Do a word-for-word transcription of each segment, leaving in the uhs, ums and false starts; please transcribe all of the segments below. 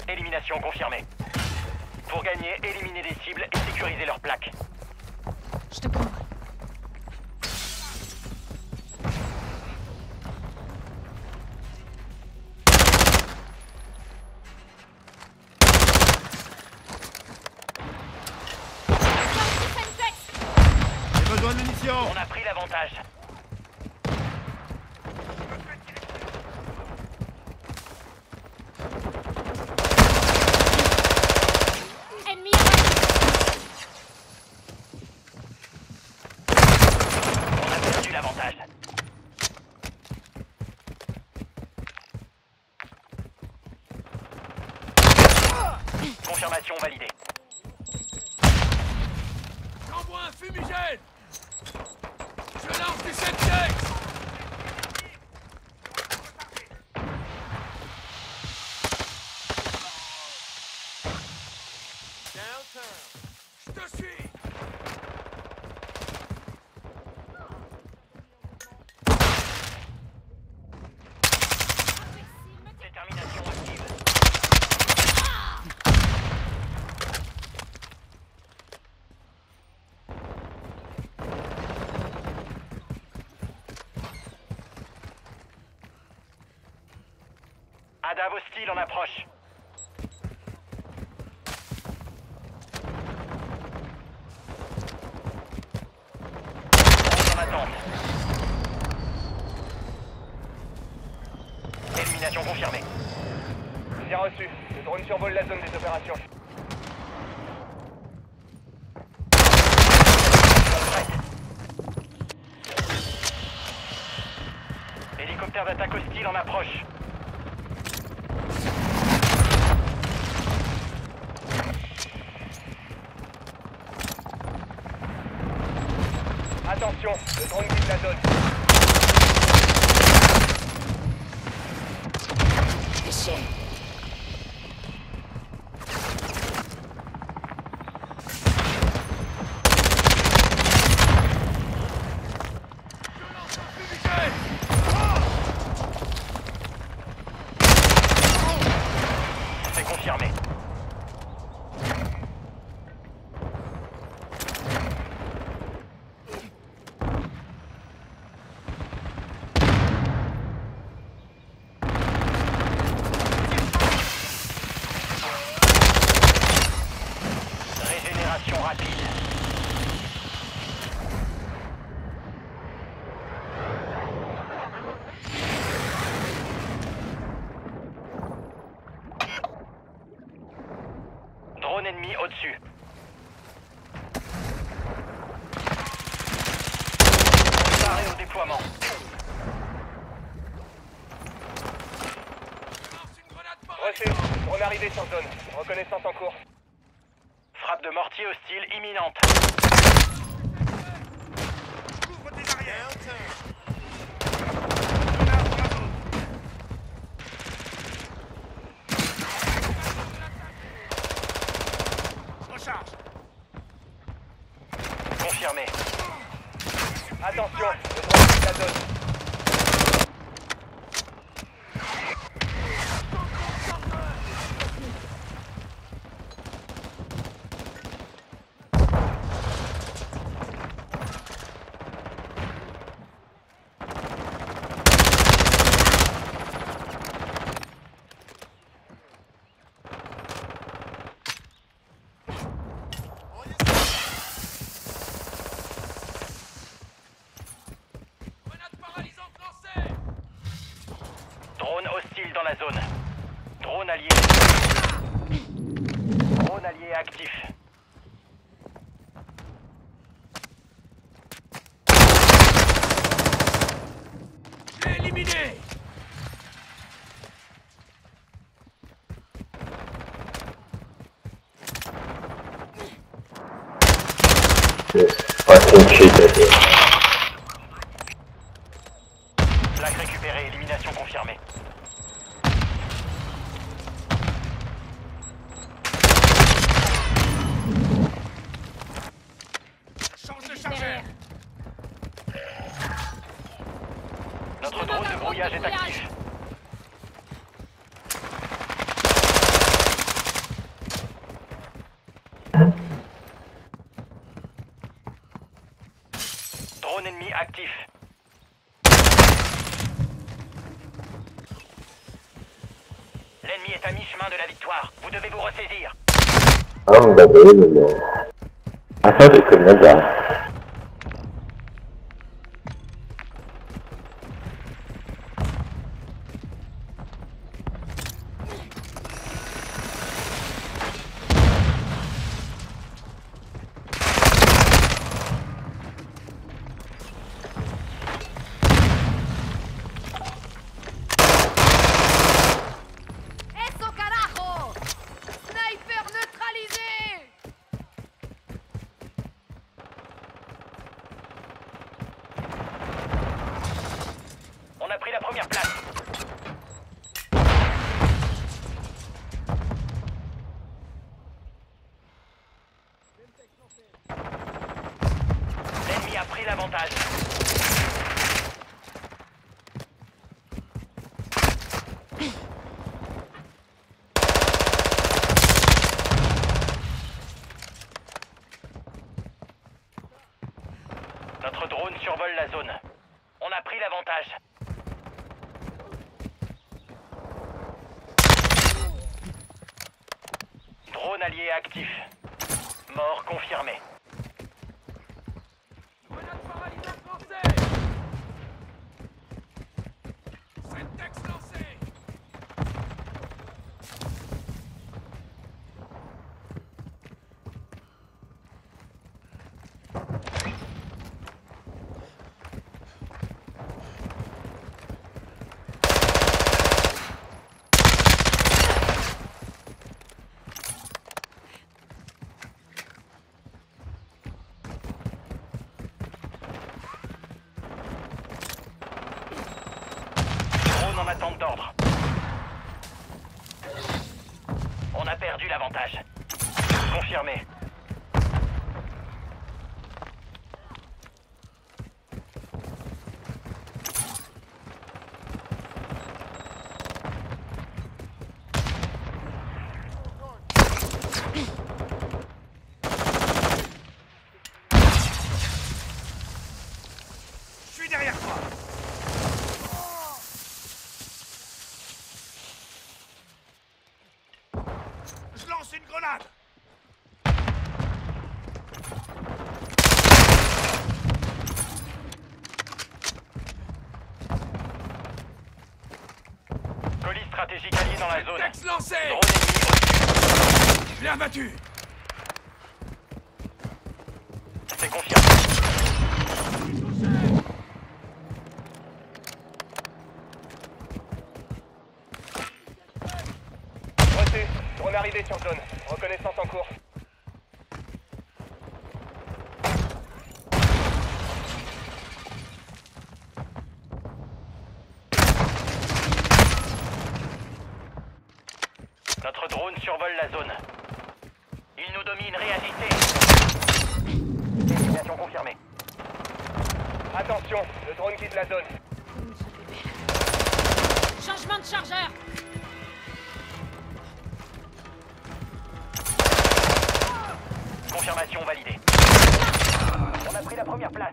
Élimination confirmée. Pour gagner, éliminez des cibles et sécurisez leurs plaques. Je te couvre. J'ai besoin de munitions. On a pris l'avantage. Ennemi. On a perdu l'avantage. Confirmation validée. J'envoie un fumigène. Je lance du septex. Je te suis. Détermination active. Adav hostile en approche. En attente. Élimination confirmée. Bien reçu. Le drone survole la zone des opérations. Hélicoptère d'attaque hostile en approche. Attention, le drone quitte la zone. Déchet. C'est confirmé. Régénération rapide. Drone ennemi au-dessus. Préparé au déploiement. Reçu. Drone arrivé sur zone. Reconnaissance en cours. Frappe de mortier hostile imminente. Couvre tes arrières. Recharge. Confirmé. Attention, le drone quitte la zone. Drone hostile dans la zone. Drone allié. Drone allié actif. J'ai éliminé. Plaque récupérée, élimination confirmée. Change de chargeur. Notre drone de brouillage est actif. actif. L'ennemi est à mi-chemin de la victoire. Vous devez vous ressaisir. Unbelievable. I thought it could have that. Eso carajo! Sniper neutralisé! On a pris la première place. L'ennemi a pris l'avantage. Notre drone survole la zone. On a pris l'avantage. Drone allié actif. Mort confirmé. Grenade paralyseur français. Syntex lancé. Drone en attente d'ordre. On a perdu l'avantage. Confirmé. Je suis derrière toi. Je lance une grenade. Colis stratégique allié dans la zone. Syntex lancé. Drone ennemi au-dessus. Je l'ai abattu. C'est confirmé. Reçu. Drone arrivé sur zone. Reconnaissance en cours. Notre drone survole la zone. Il nous domine, réagissez. Élimination confirmée. Attention, le drone quitte la zone. Changement de chargeur! Confirmation validée. On a pris la première place.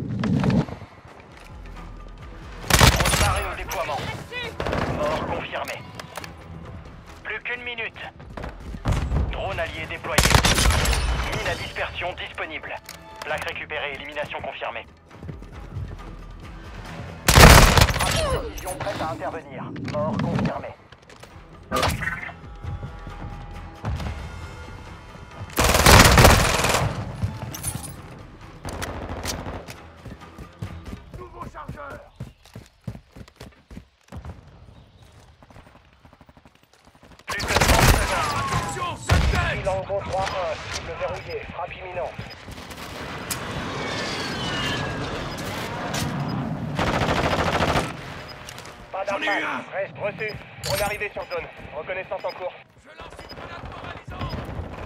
Drone paré au déploiement. Mort confirmé. Plus qu'une minute. Drone allié déployé. Mine à dispersion disponible. Plaque récupérée, élimination confirmée. Vision prête à intervenir. Mort confirmé. Nouveau chargeur. Plus que trente secondes. Attention, Syntex. Bilan bon trois un. Cible verrouillée. Frappe imminente. Pas J'en ai eu un. d'impact. Reste reçu. Drone arrivé sur zone. Reconnaissance en cours. Je lance une grenade paralysante.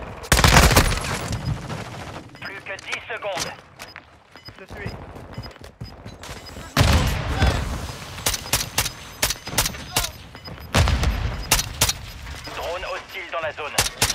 Plus que dix secondes. Je suis. Drone hostile dans la zone.